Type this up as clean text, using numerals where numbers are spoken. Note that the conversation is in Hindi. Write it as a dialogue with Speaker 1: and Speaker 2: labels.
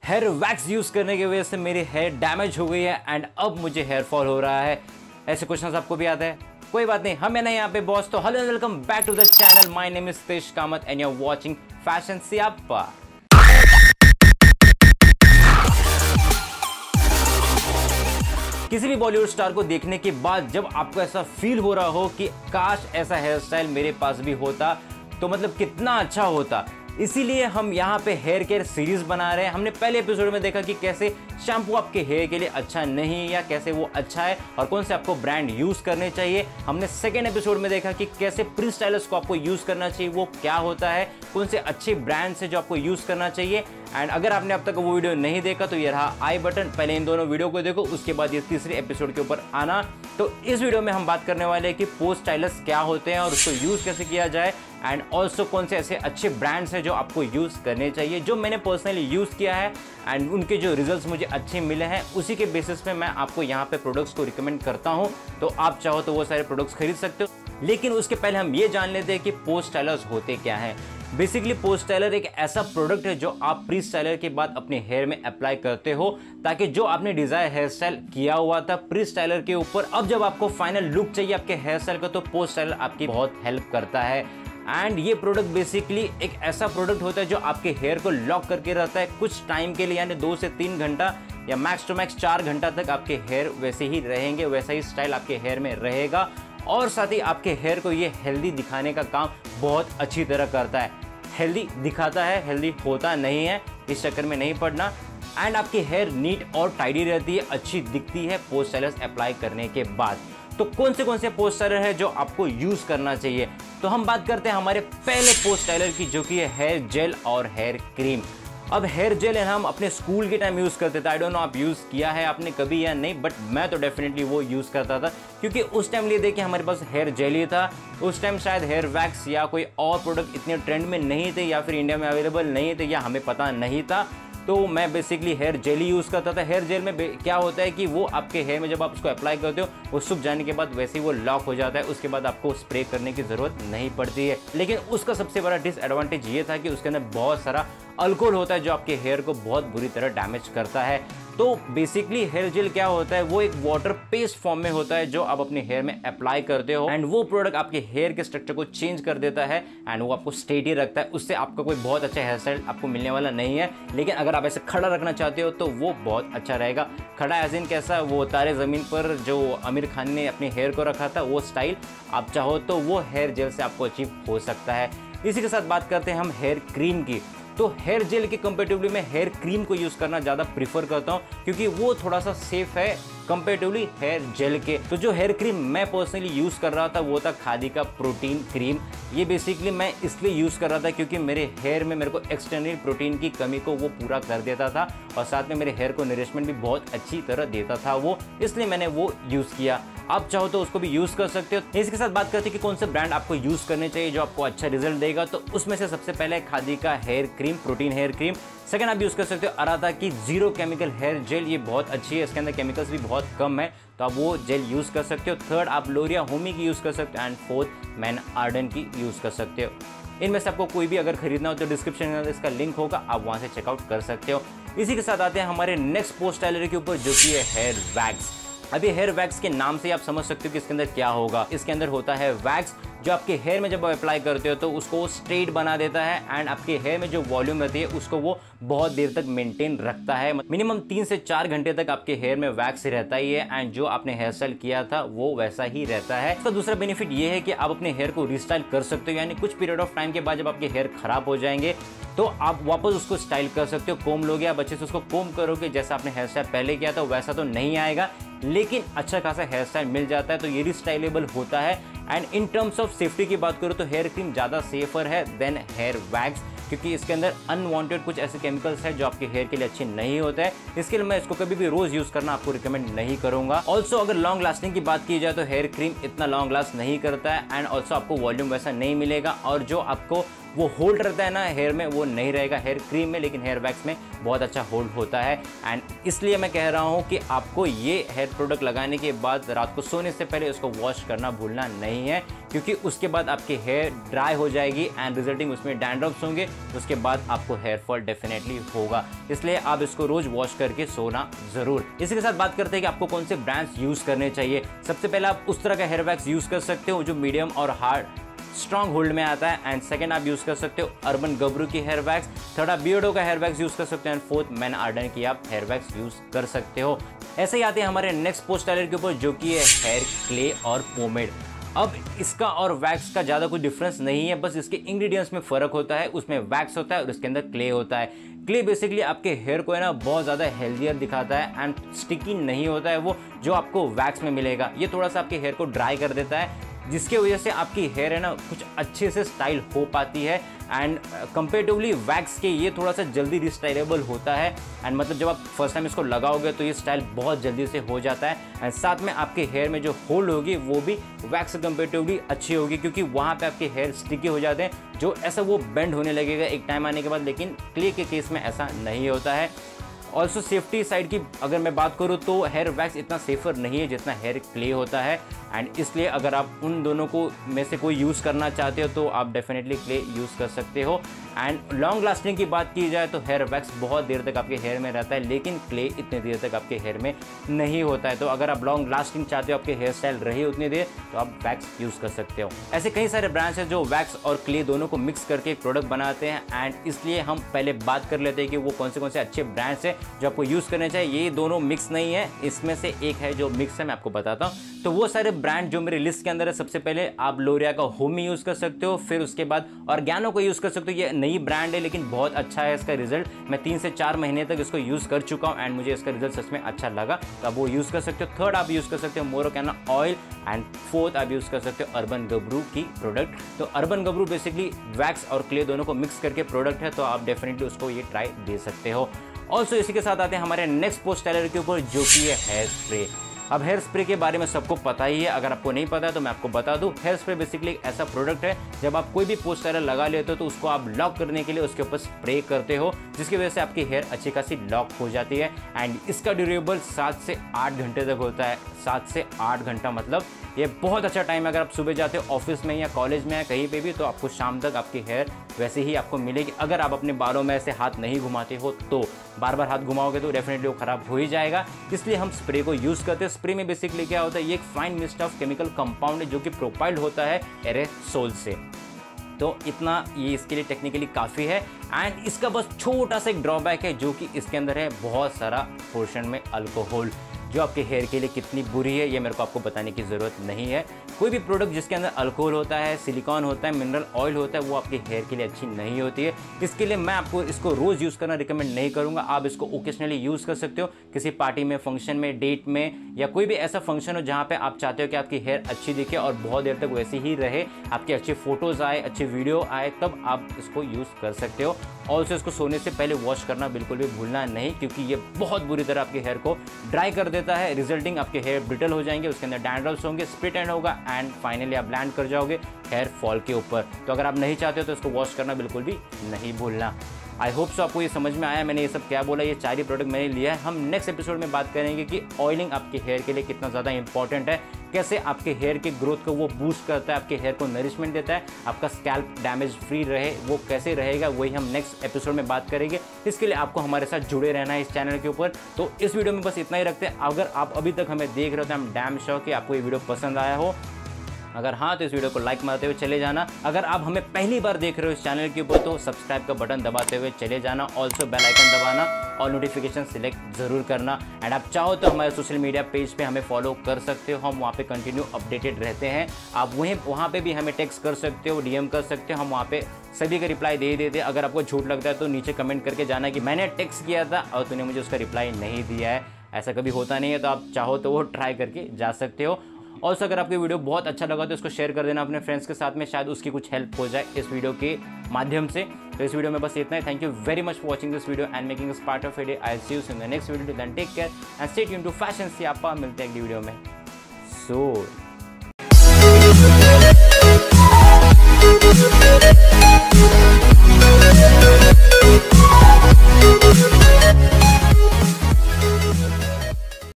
Speaker 1: हेयर वैक्स यूज करने की वजह से मेरी हेयर डैमेज हो गई है एंड अब मुझे हेयर फॉल हो रहा है। ऐसे क्वेश्चंस आपको भी आते हैं? कोई बात नहीं, हम है ना यहाँ पे बॉस। तो hello welcome back to the channel. My name is Tej Kamat and you are watching fashion Siyappa. किसी भी बॉलीवुड स्टार को देखने के बाद जब आपको ऐसा फील हो रहा हो कि काश ऐसा हेयर स्टाइल मेरे पास भी होता तो मतलब कितना अच्छा होता, इसीलिए हम यहाँ पे हेयर केयर सीरीज बना रहे हैं। हमने पहले एपिसोड में देखा कि कैसे शैम्पू आपके हेयर के लिए अच्छा नहीं या कैसे वो अच्छा है और कौन से आपको ब्रांड यूज करने चाहिए। हमने सेकेंड एपिसोड में देखा कि कैसे प्री स्टाइलर्स को आपको यूज करना चाहिए, वो क्या होता है, कौन से अच्छे ब्रांड्स है जो आपको यूज करना चाहिए। एंड अगर आपने अब तक वो वीडियो नहीं देखा तो ये रहा आई बटन, पहले इन दोनों वीडियो को देखो, उसके बाद ये तीसरे एपिसोड के ऊपर आना। तो इस वीडियो में हम बात करने वाले हैं कि पोस्ट स्टाइलर्स क्या होते हैं और उसको यूज कैसे किया जाए एंड ऑल्सो कौन से ऐसे अच्छे ब्रांड्स हैं जो आपको यूज करने चाहिए, जो मैंने पर्सनली यूज किया है एंड उनके जो रिजल्ट्स मुझे अच्छे मिले हैं, उसी के बेसिस पे मैं आपको यहाँ पे प्रोडक्ट्स को रिकमेंड करता हूँ। तो आप चाहो तो वो सारे प्रोडक्ट्स खरीद सकते हो। लेकिन उसके पहले हम ये जान लेते हैं कि पोस्ट स्टाइलर्स होते क्या हैं। बेसिकली पोस्ट स्टाइलर एक ऐसा प्रोडक्ट है जो आप प्री स्टाइलर के बाद अपने हेयर में अप्लाई करते हो ताकि जो आपने डिजायर हेयर स्टाइल किया हुआ था प्री स्टाइलर के ऊपर, अब जब आपको फाइनल लुक चाहिए आपके हेयर स्टाइल का तो पोस्ट स्टाइलर आपकी बहुत हेल्प करता है। एंड ये प्रोडक्ट बेसिकली एक ऐसा प्रोडक्ट होता है जो आपके हेयर को लॉक करके रहता है कुछ टाइम के लिए, यानी 2 से 3 घंटा या मैक्स टू मैक्स 4 घंटा तक आपके हेयर वैसे ही रहेंगे, वैसा ही स्टाइल आपके हेयर में रहेगा। और साथ ही आपके हेयर को ये हेल्दी दिखाने का काम बहुत अच्छी तरह करता है। हेल्दी दिखाता है, हेल्दी होता नहीं है, इस चक्कर में नहीं पड़ना। एंड आपकी हेयर नीट और टाइडी रहती है, अच्छी दिखती है पोस्ट स्टाइलर्स अप्लाई करने के बाद। तो कौन से पोस्ट स्टाइलर है जो आपको यूज करना चाहिए, तो हम बात करते हैं हमारे पहले पोस्ट स्टाइलर की जो कि है हेयर जेल और हेयर क्रीम। अब हेयर जेल है हम अपने स्कूल के टाइम यूज करते थे। आई डोंट नो आप यूज किया है आपने कभी या नहीं, बट मैं तो डेफिनेटली वो यूज करता था क्योंकि उस टाइम लिए देखिए हमारे पास हेयर जेल ही था। उस टाइम शायद हेयर वैक्स या कोई और प्रोडक्ट इतने ट्रेंड में नहीं थे या फिर इंडिया में अवेलेबल नहीं थे या हमें पता नहीं था। तो मैं बेसिकली हेयर जेल ही यूज़ करता था। हेयर जेल में क्या होता है कि वो आपके हेयर में जब आप उसको अप्लाई करते हो वो सूख जाने के बाद वैसे ही वो लॉक हो जाता है, उसके बाद आपको स्प्रे करने की ज़रूरत नहीं पड़ती है। लेकिन उसका सबसे बड़ा डिसएडवांटेज ये था कि उसके अंदर बहुत सारा अल्कोहल होता है जो आपके हेयर को बहुत बुरी तरह डैमेज करता है। तो बेसिकली हेयर जेल क्या होता है, वो एक वाटर पेस्ट फॉर्म में होता है जो आप अपने हेयर में अप्लाई करते हो एंड वो प्रोडक्ट आपके हेयर के स्ट्रक्चर को चेंज कर देता है एंड वो आपको स्ट्रेट ही रखता है। उससे आपका कोई बहुत अच्छा हेयर स्टाइल आपको मिलने वाला नहीं है। लेकिन अगर आप ऐसे खड़ा रखना चाहते हो तो वो बहुत अच्छा रहेगा। खड़ा एज इन कैसा, वो तारे ज़मीन पर जो आमिर खान ने अपने हेयर को रखा था वो स्टाइल आप चाहो तो वो हेयर जेल से आपको अचीव हो सकता है। इसी के साथ बात करते हैं हम हेयर क्रीम की। तो हेयर जेल के कंपेरेटिवली मैं हेयर क्रीम को यूज़ करना ज़्यादा प्रीफर करता हूँ क्योंकि वो थोड़ा सा सेफ है कंपेरेटिवली हेयर जेल के। तो जो हेयर क्रीम मैं पर्सनली यूज़ कर रहा था वो था खादी का प्रोटीन क्रीम। ये बेसिकली मैं इसलिए यूज़ कर रहा था क्योंकि मेरे हेयर में मेरे को एक्सटर्नल प्रोटीन की कमी को वो पूरा कर देता था और साथ में मेरे हेयर को नरिशमेंट भी बहुत अच्छी तरह देता था वो, इसलिए मैंने वो यूज़ किया। आप चाहो तो उसको भी यूज़ कर सकते हो। इसके साथ बात करते हैं कि कौन से ब्रांड आपको यूज़ करने चाहिए जो आपको अच्छा रिजल्ट देगा। तो उसमें से सबसे पहले खादी का hair cream, protein hair cream. Second आप यूज़ कर सकते हो अराधा की जीरो केमिकल हेयर जेल, ये बहुत अच्छी है, इसके अंदर केमिकल्स भी बहुत कम है तो आप वो जेल यूज़ कर सकते हो। थर्ड आप लोरिया होमी की यूज़ कर सकते हो एंड फोर्थ मैन आर्डन की यूज़ कर सकते हो। इनमें से आपको कोई भी अगर खरीदना हो तो डिस्क्रिप्शन में इसका लिंक होगा, आप वहाँ से चेकआउट कर सकते हो। इसी के साथ आते हैं हमारे नेक्स्ट पोस्ट स्टाइलर के ऊपर जो कि है हेयर वैक्स। अभी हेयर वैक्स के नाम से आप समझ सकते हो कि इसके अंदर क्या होगा। इसके अंदर होता है वैक्स जो आपके हेयर में जब आप अप्लाई करते हो तो उसको स्ट्रेट बना देता है एंड आपके हेयर में जो वॉल्यूम रहती है उसको वो बहुत देर तक मेंटेन रखता है। मिनिमम 3 से 4 घंटे तक आपके हेयर में वैक्स रहता ही है एंड जो आपने हेयर स्टाइल किया था वो वैसा ही रहता है। इसका दूसरा बेनिफिट ये है कि आप अपने हेयर को रिस्टाइल कर सकते हो, यानी कुछ पीरियड ऑफ टाइम के बाद जब आपके हेयर खराब हो जाएंगे तो आप वापस उसको स्टाइल कर सकते हो। कोम लोगे, आप अच्छे से उसको कोम करोगे, जैसा आपने हेयर स्टाइल पहले किया था वैसा तो नहीं आएगा लेकिन अच्छा खासा हेयर स्टाइल मिल जाता है, तो ये रिस्टाइलेबल होता है। And in terms of safety की बात करूँ तो हेयर क्रीम ज़्यादा सेफर है देन हेयर वैक्स क्योंकि इसके अंदर अनवांटेड कुछ ऐसे केमिकल्स हैं जो आपके हेयर के लिए अच्छे नहीं होते हैं। इसके लिए मैं इसको कभी भी रोज यूज करना आपको रिकमेंड नहीं करूंगा। ऑल्सो अगर लॉन्ग लास्टिंग की बात की जाए तो हेयर क्रीम इतना लॉन्ग लास्ट नहीं करता है एंड ऑल्सो आपको वॉल्यूम वैसा नहीं मिलेगा और जो आपको वो होल्ड रहता है ना हेयर में, वो नहीं रहेगा हेयर क्रीम में, लेकिन हेयर वैक्स में बहुत अच्छा होल्ड होता है। एंड इसलिए मैं कह रहा हूँ कि आपको ये हेयर प्रोडक्ट लगाने के बाद रात को सोने से पहले उसको वॉश करना भूलना नहीं है, क्योंकि उसके बाद आपकी हेयर ड्राई हो जाएगी एंड रिजल्टिंग उसमें डैंड्रफ्स होंगे, उसके बाद आपको हेयर फॉल डेफिनेटली होगा। इसलिए आप इसको रोज वॉश करके सोना जरूर। इसी के साथ बात करते हैं कि आपको कौन से ब्रांड्स यूज करने चाहिए। सबसे पहले आप उस तरह का हेयर वैक्स यूज कर सकते हो जो मीडियम और हार्ड स्ट्रॉन्ग होल्ड में आता है। एंड सेकंड आप यूज कर सकते हो अर्बन गबरू की हेयर वैक्स, थर्ड आप बियर्डो का हेयर वैक्स यूज कर सकते हो, एंड फोर्थ मैन आर्डन की आप हेयर वैक्स यूज कर सकते हो। ऐसे ही आते हैं हमारे नेक्स्ट पोस्ट स्टाइलर के ऊपर, जो कि है हेयर क्ले और पोमेड। अब इसका और वैक्स का ज़्यादा कोई डिफरेंस नहीं है, बस इसके इंग्रेडिएंट्स में फ़र्क होता है। उसमें वैक्स होता है और उसके अंदर क्ले होता है। क्ले बेसिकली आपके हेयर को है ना बहुत ज़्यादा हेल्दियर दिखाता है एंड स्टिकी नहीं होता है वो जो आपको वैक्स में मिलेगा। ये थोड़ा सा आपके हेयर को ड्राई कर देता है, जिसकी वजह से आपकी हेयर है ना कुछ अच्छे से स्टाइल हो पाती है। एंड कंपेरेटिवली वैक्स के ये थोड़ा सा जल्दी रिस्टाइलेबल होता है। एंड मतलब जब आप फर्स्ट टाइम इसको लगाओगे तो ये स्टाइल बहुत जल्दी से हो जाता है। एंड साथ में आपके हेयर में जो होल्ड होगी वो भी वैक्स से कंपेरेटिवली अच्छी होगी, क्योंकि वहाँ पे आपके हेयर स्टिकी हो जाते हैं, जो ऐसा वो बेंड होने लगेगा एक टाइम आने के बाद। लेकिन क्ले के केस में ऐसा नहीं होता है। ऑल्सो सेफ्टी साइड की अगर मैं बात करूँ तो हेयर वैक्स इतना सेफर नहीं है जितना हेयर क्ले होता है। एंड इसलिए अगर आप उन दोनों को में से कोई यूज़ करना चाहते हो तो आप डेफिनेटली क्ले यूज़ कर सकते हो। एंड लॉन्ग लास्टिंग की बात की जाए तो हेयर वैक्स बहुत देर तक आपके हेयर में रहता है, लेकिन क्ले इतनी देर तक आपके हेयर में नहीं होता है। तो अगर आप लॉन्ग लास्टिंग चाहते हो, आपके हेयर स्टाइल रही उतनी देर, तो आप वैक्स यूज़ कर सकते हो। ऐसे कई सारे ब्रांड्स हैं जो वैक्स और क्ले दोनों को मिक्स करके एक प्रोडक्ट बनाते हैं। एंड इसलिए हम पहले बात कर लेते हैं कि वो कौन से अच्छे ब्रांड्स हैं जो आपको यूज़ करने चाहिए। ये दोनों मिक्स नहीं है, इसमें से एक है जो मिक्स है, मैं आपको बताता हूँ। तो वो सारे ब्रांड जो मेरे लिस्ट के अंदर है, सबसे पहले आप लोरिया का होमी यूज़ कर सकते हो, फिर उसके बाद ऑर्गेनो को यूज़ कर सकते हो। ये नई ब्रांड है लेकिन बहुत अच्छा है इसका रिजल्ट। मैं 3 से 4 महीने तक इसको यूज़ कर चुका हूँ एंड मुझे इसका रिजल्ट सच में अच्छा लगा, तो आप वो यूज़ कर सकते हो। थर्ड आप यूज़ कर सकते हो मोरोकाना ऑयल, एंड फोर्थ आप यूज़ कर सकते हो अर्बन गबरू की प्रोडक्ट। तो अर्बन गबरू बेसिकली वैक्स और क्ले दोनों को मिक्स करके प्रोडक्ट है, तो आप डेफिनेटली उसको ये ट्राई दे सकते हो। ऑल्सो इसी के साथ आते हैं हमारे नेक्स्ट पोस्ट स्टाइलर के ऊपर, जो कि है हेयर स्प्रे। अब हेयर स्प्रे के बारे में सबको पता ही है, अगर आपको नहीं पता है तो मैं आपको बता दूं। हेयर स्प्रे बेसिकली एक ऐसा प्रोडक्ट है, जब आप कोई भी पोस्ट स्टाइलर लगा लेते हो तो उसको आप लॉक करने के लिए उसके ऊपर स्प्रे करते हो, जिसकी वजह से आपकी हेयर अच्छी खासी लॉक हो जाती है। एंड इसका ड्यूरेबल 7 से 8 घंटे तक होता है। 7 से 8 घंटा मतलब ये बहुत अच्छा टाइम है। अगर आप सुबह जाते हो ऑफिस में या कॉलेज में या कहीं पे भी, तो आपको शाम तक आपकी हेयर वैसे ही आपको मिलेगी। अगर आप अपने बालों में ऐसे हाथ नहीं घुमाते हो तो बार बार हाथ घुमाओगे तो डेफिनेटली वो खराब हो ही जाएगा। इसलिए हम स्प्रे को यूज़ करते हैं। स्प्रे में बेसिकली क्या होता है, ये एक fine mist of chemical compound है जो कि प्रोपाइल्ड होता है एरेसोल से। तो इतना ये इसके लिए टेक्निकली काफ़ी है। एंड इसका बस छोटा सा एक ड्रॉबैक है, जो कि इसके अंदर है बहुत सारा पोर्शन में अल्कोहल, जो आपके हेयर के लिए कितनी बुरी है ये मेरे को आपको बताने की ज़रूरत नहीं है। कोई भी प्रोडक्ट जिसके अंदर अल्कोहल होता है, सिलिकॉन होता है, मिनरल ऑयल होता है, वो आपके हेयर के लिए अच्छी नहीं होती है। इसके लिए मैं आपको इसको रोज़ यूज़ करना रिकमेंड नहीं करूँगा। आप इसको ओकेजनली यूज़ कर सकते हो, किसी पार्टी में, फंक्शन में, डेट में, या कोई भी ऐसा फंक्शन हो जहाँ पर आप चाहते हो कि आपकी हेयर अच्छी दिखे और बहुत देर तक वैसे ही रहे, आपकी अच्छी फ़ोटोज़ आए, अच्छी वीडियो आए, तब आप इसको यूज़ कर सकते हो। ऑल्सो इसको सोने से पहले वॉश करना बिल्कुल भी भूलना नहीं, क्योंकि ये बहुत बुरी तरह आपके हेयर को ड्राई कर देता है। रिजल्टिंग आपके हेयर ब्रिटल हो जाएंगे, उसके अंदर डैंड्रफ्स होंगे, स्प्लिट एंड होगा, एंड फाइनली आप लैंड कर जाओगे हेयर फॉल के ऊपर। तो अगर आप नहीं चाहते हो तो इसको वॉश करना बिल्कुल भी नहीं भूलना। आई होप सो आपको ये समझ में आया मैंने ये सब क्या बोला। ये 4 ही प्रोडक्ट मैंने लिया है। हम नेक्स्ट एपिसोड में बात करेंगे कि ऑयलिंग आपके हेयर के लिए कितना ज़्यादा इंपॉर्टेंट है, कैसे आपके हेयर के ग्रोथ को वो बूस्ट करता है, आपके हेयर को नरिशमेंट देता है, आपका स्कैल्प डैमेज फ्री रहे वो कैसे रहेगा, वही हम नेक्स्ट एपिसोड में बात करेंगे। इसके लिए आपको हमारे साथ जुड़े रहना है इस चैनल के ऊपर। तो इस वीडियो में बस इतना ही रखते हैं। अगर आप अभी तक हमें देख रहे हो तो हम डैम श्योर कि आपको ये वीडियो पसंद आया हो। अगर हाँ तो इस वीडियो को लाइक मारते हुए चले जाना। अगर आप हमें पहली बार देख रहे हो इस चैनल के ऊपर तो सब्सक्राइब का बटन दबाते हुए चले जाना। ऑल्सो बेल आइकन दबाना और नोटिफिकेशन सिलेक्ट ज़रूर करना। एंड आप चाहो तो हमारे सोशल मीडिया पेज पे हमें फॉलो कर सकते हो, हम वहाँ पे कंटिन्यू अपडेटेड रहते हैं। आप वहाँ पे भी हमें टेक्स्ट कर सकते हो, डीएम कर सकते हो, हम वहाँ पे सभी का रिप्लाई दे देते हैं। अगर आपको झूठ लगता है तो नीचे कमेंट करके जाना कि मैंने टेक्स्ट किया था और तूने मुझे उसका रिप्लाई नहीं दिया है। ऐसा कभी होता नहीं है, तो आप चाहो तो वो ट्राई करके जा सकते हो। ऑल्सो अगर आपको वीडियो बहुत अच्छा लगा तो इसको शेयर कर देना अपने फ्रेंड्स के साथ में, शायद उसकी कुछ हेल्प हो जाए इस वीडियो के माध्यम से। तो इस वीडियो में बस इतना ही। Thank you very much for watching this video and making this part of day. I see you in the next video. Then take care and stay tuned to fashion Siyappa. मिलते हैं अगली वीडियो में। सो